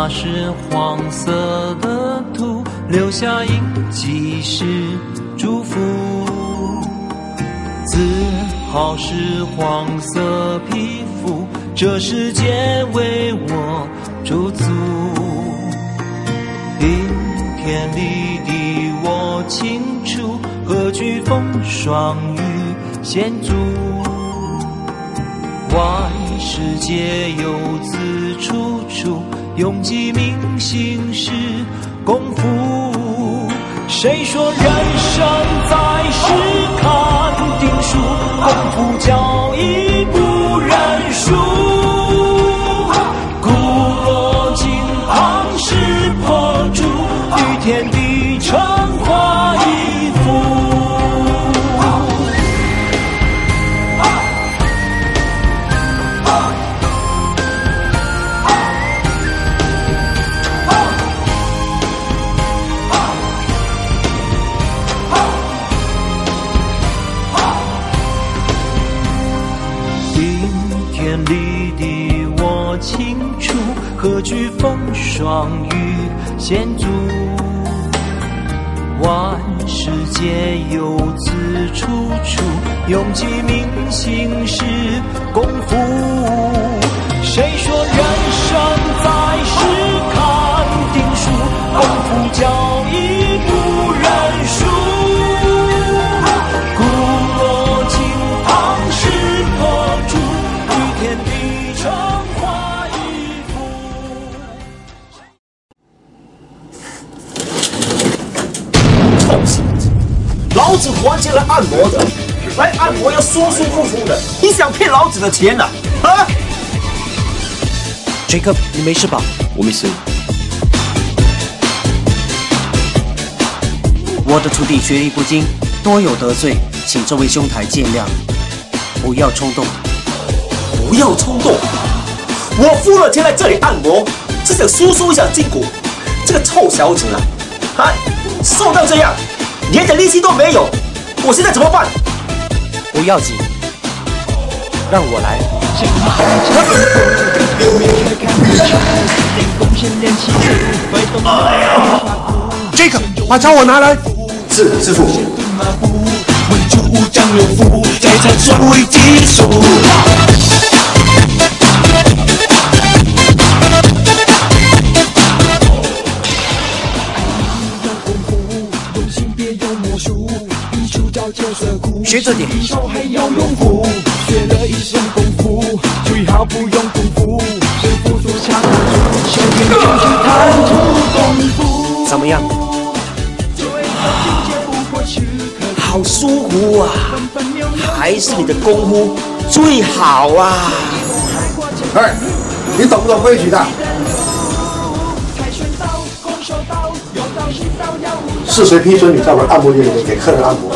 那是黄色的土，留下印记是祝福。自豪是黄色皮肤，这世界为我驻足。冰天里的我清楚，何惧风霜雨险阻。万世皆有自处处，永记明心是功夫。谁说人生在世看定数，功夫教义不认输。固若金汤石破竹，与天地成画一幅。清楚，何惧风霜雨险阻。万世皆有自处处，永记明心是功夫。谁说人生在世看定数，功夫教义不认输。固若金汤石破竹，与天地成老子还钱来按摩的，来按摩要舒舒服服的。你想骗老子的钱呐？啊 ？Jacob， 你没事吧？ 我没事。 我的徒弟学艺不精，多有得罪，请这位兄台见谅。不要冲动， 不要冲动。我付了钱来这里按摩，是想舒舒一下筋骨。这个臭小子啊，瘦到这样，连点力气都没有，我现在怎么办？ 不要紧，让我来。 Jacob， 把找我拿来。 是，师傅。 学着点。怎么样？ 好舒服啊！还是你的功夫最好啊！ 哎，你懂不懂规矩的？是谁批准你在我按摩店里面给客人按摩？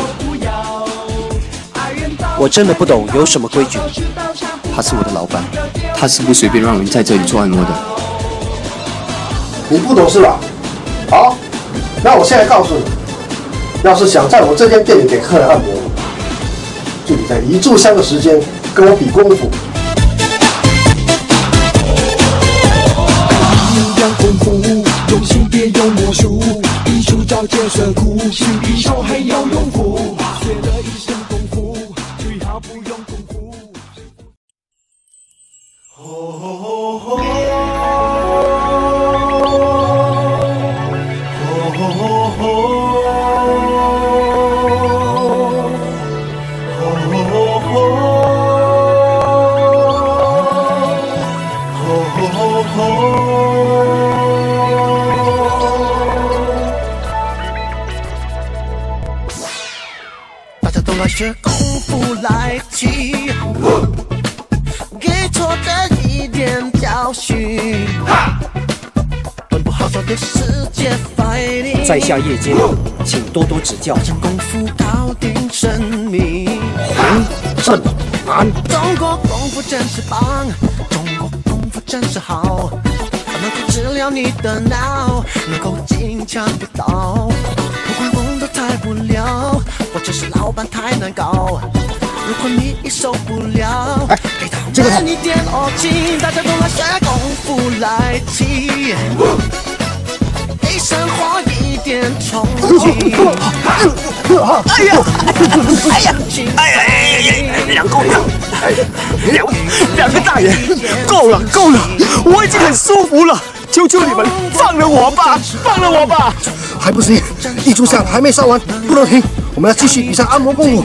我真的不懂有什么规矩。 他是我的老板，他是不随便让人在这里做按摩的。 你不懂是吧？好，那我现在告诉你，要是想在我这间店里给客人按摩，就得在1炷香的时间跟我比功夫。 功夫，用心别用魔术，艺术找建设苦，心比手还要用功，学了一身功夫，最好不用功夫。 学功夫来起，给错的一点教训。本不好说的世界 fighting， 在下夜间，请多多指教。 真功夫搞定生命。 正安， 中国功夫真是棒，中国功夫真是好，能够治疗你的脑，能够金枪不倒。不管风都太不了，或者是老板太难搞， 如果你受不了，给他这个们一点恶气，大家都来学功夫来气，给生活一点冲击。 哎呀，两个大爷，够了，我已经很舒服了，求求你们放了我吧， 还不行，艺术项还没烧完，不能停，我们要继续比赛按摩功夫。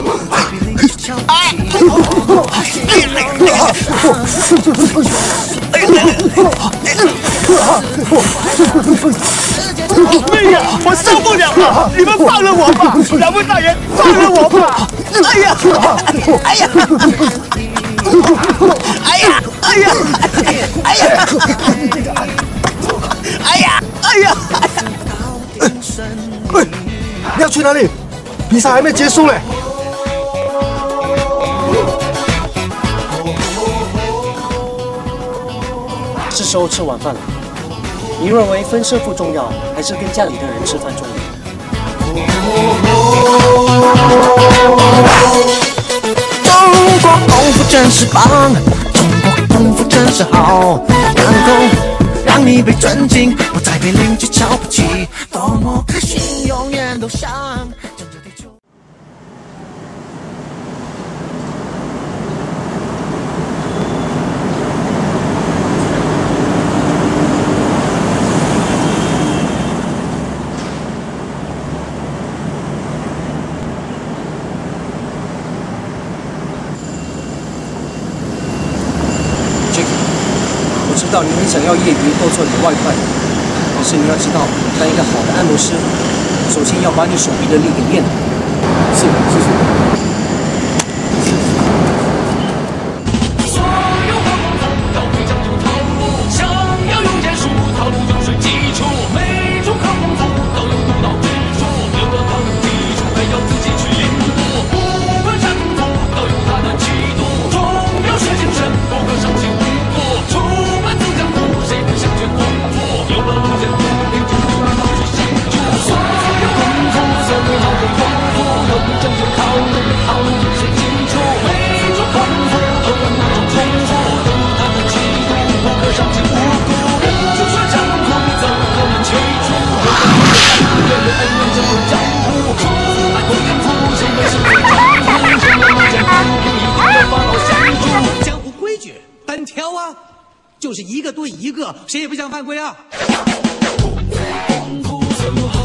哎呀，我受不了了，你们放了我吧，两位大爷，放了我吧！哎呀！ 喂，你要去哪里？比赛还没结束嘞。 是时候吃晚饭了。你认为分胜负重要，还是跟家里的人吃饭重要？ 中国功夫真是棒，中国功夫真是好，能够让你被尊敬，不再被邻居瞧不起，多么开心，永远都想拯救地球。 我知道你很想要业余多做点外快，但是你要知道，当一个好的按摩师，首先要把你手臂的力给练好。 是，谢谢。 所有好功夫都会讲究套路，想要用剑术，套路就是基础。每种好功夫都有独到之处，有了它的基础，还要自己去领悟。不管啥功夫都有它的气度，重要是精神，不可伤筋无骨。出门走江湖，谁能相见功夫？有了路见不平，就不让他去辛苦。所有功夫，所有好的功夫，都讲究套路，套路就是基础。每种功夫都有那种功夫，都有它的气度，不可伤筋无骨。就算江湖，怎可能起初？人人恩怨争论江湖，出门走江湖，谁会是最江湖？谁能路见不平，一定要把老相助。 江湖规矩单挑啊，就是一个对一个，谁也不想犯规啊。 功夫所有好